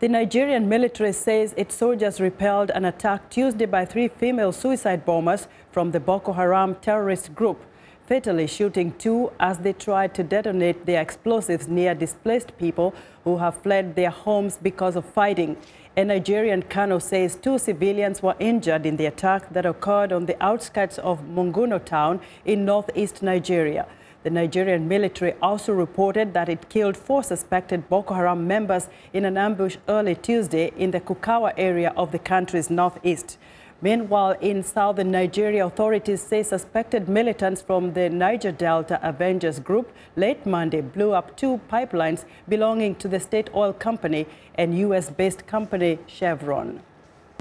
The Nigerian military says its soldiers repelled an attack Tuesday by 3 female suicide bombers from the Boko Haram terrorist group, fatally shooting 2 as they tried to detonate their explosives near displaced people who have fled their homes because of fighting. A Nigerian colonel says 2 civilians were injured in the attack that occurred on the outskirts of Munguno town in northeast Nigeria. The Nigerian military also reported that it killed 4 suspected Boko Haram members in an ambush early Tuesday in the Kukawa area of the country's northeast. Meanwhile, in southern Nigeria, authorities say suspected militants from the Niger Delta Avengers group late Monday blew up 2 pipelines belonging to the state oil company and U.S.-based company Chevron.